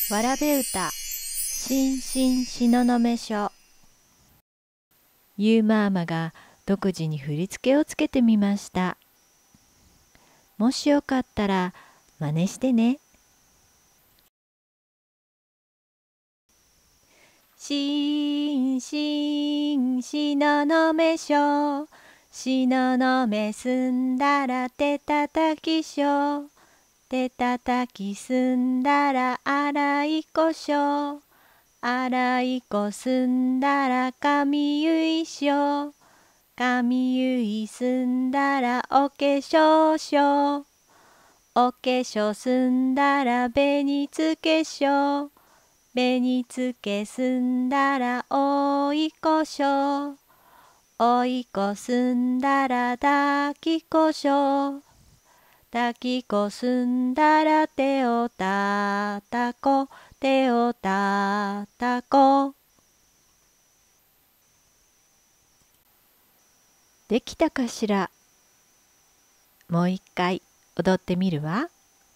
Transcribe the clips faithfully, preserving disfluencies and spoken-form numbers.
わらべ歌新進東雲書。ゆうマーマが独自に振り付けをつけてみました。もしよかったら真似してね。新進東雲書、東雲すんだら手たたきしょ。手たたきすんだらあらいこしょ。あらいこすんだらかみゆいしょ。かみゆいすんだらおけしょうしょ。おけしょすんだらべにつけしょ。べにつけすんだらおいこしょ。おいこすんだらだきこしょ。抱きこすんだら手をたたこ、手をたたこ。できたかしら。もう一回踊ってみるわ。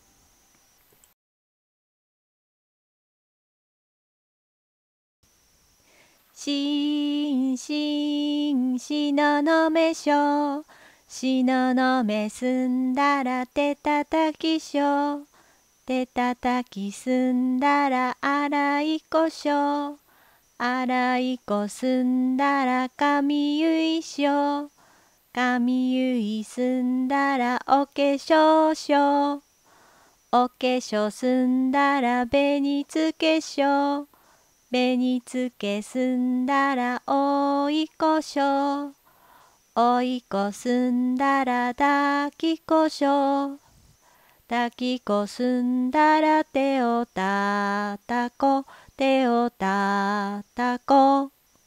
新進東雲書、東雲すんだら手たたきしょ。手たたきすんだらあらいこしょ。あらいこすんだらかみゆいしょ。かみゆいすんだらおけしょうしょ。おけしょすんだらべにつけしょ。べにつけすんだらおいこしょ。おいこすんだらだきこしょ。だきこすんだら手をたたこ、手をたたこ。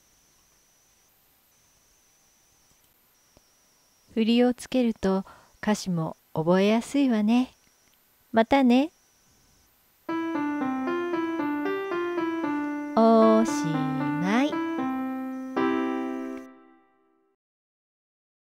振りをつけると歌詞も覚えやすいわね。またね。おし